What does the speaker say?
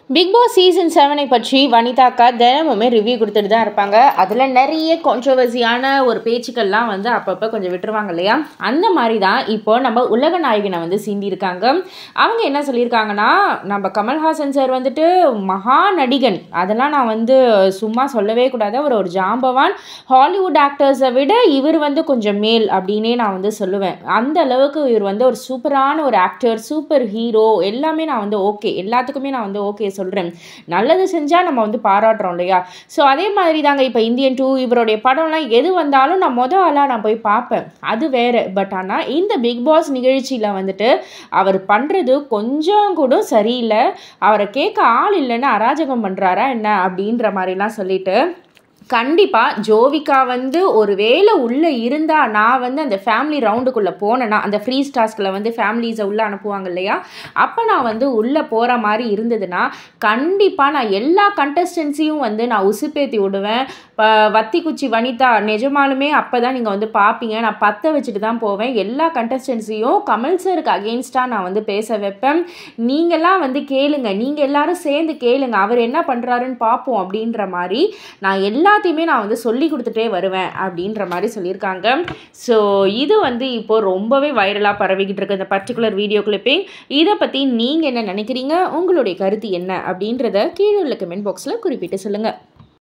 Big Boss season 7 பற்றி வனிதாக்கா தினமுமே review கொடுத்துட்டு தான் இருப்பாங்க. அதில் நிறைய கான்ட்ரவர்சியான ஒரு பேச்சுக்கள்லாம் அப்பப்போ கொஞ்சம் விட்டுருவாங்க இல்லையா? அந்த மாதிரி தான் இப்போ நம்ம உலக நாயகனை சீண்டியிருக்காங்க. அவங்க என்ன சொல்லியிருக்காங்கன்னா, நம்ம கமல்ஹாசன் சார் மகா நடிகன், அதெல்லாம் நான் சும்மா சொல்லவே கூடாது. அவர் ஒரு ஜாம்பவான். ஹாலிவுட் ஆக்டர்ஸை விட இவர் கொஞ்சம் மேல் அப்படின்னே நான் சொல்லுவேன். அந்த அளவுக்கு இவர் ஒரு சூப்பரான ஒரு ஆக்டர், சூப்பர் ஹீரோ, எல்லாமே நான் ஓகே, எல்லாத்துக்குமே நான் ஓகே சொல்கிறேன். நல்லது செஞ்சால் நம்ம பாராட்டுறோம் இல்லையா? ஸோ அதே மாதிரி தாங்க இப்போ இந்தியன் 2 இவருடைய படம்லாம் எது வந்தாலும் நான் ஆளாக நான் போய் பார்ப்பேன், அது வேறு. பட் ஆனால் இந்த பிக் பாஸ் நிகழ்ச்சியில் அவர் பண்ணுறது கொஞ்சம் கூட சரியில்லை. அவரை கேட்க ஆள் இல்லைன்னு அராஜகம் பண்ணுறாரா என்ன அப்படின்ற மாதிரிலாம் சொல்லிட்டு, கண்டிப்பாக ஜோவிகா ஒரு வேளை உள்ளே இருந்தால் நான் அந்த ஃபேமிலி ரவுண்டுக்குள்ளே போனேன்னா, அந்த ஃப்ரீ ஸ்டாஸ்கில் ஃபேமிலிஸை உள்ளே அனுப்புவாங்க இல்லையா? அப்போ நான் உள்ளே போகிற மாதிரி இருந்ததுன்னா கண்டிப்பாக நான் எல்லா கண்டஸ்டன்ஸையும் நான் உசுப்பேற்றி விடுவேன். வத்தி குச்சி வனிதா நிஜமாலுமே அப்போ தான் நீங்கள் பார்ப்பீங்க. நான் பற்ற வச்சுட்டு தான் போவேன். எல்லா கண்டஸ்டன்ஸையும் கமல் சருக்கு அகெயின்ஸ்டாக நான் பேச வைப்பேன். நீங்கள்லாம் கேளுங்க, நீங்கள் எல்லாரும் சேர்ந்து கேளுங்க, அவர் என்ன பண்ணுறாருன்னு பார்ப்போம் அப்படின்ற மாதிரி நான் எல்லாத்தையுமே நான் சொல்லி கொடுத்துட்டே வருவேன் அப்படின்ற மாதிரி சொல்லியிருக்காங்க. ஸோ இது இப்போது ரொம்பவே வைரலாக பரவிக்கிட்டு இருக்கு இந்த பர்டிகுலர் வீடியோ கிளிப்பிங். இதை பற்றி நீங்கள் என்ன நினைக்கிறீங்க? உங்களுடைய கருத்து என்ன அப்படின்றத கீழே உள்ள கமெண்ட் பாக்ஸில் குறிப்பிட்டு சொல்லுங்கள்.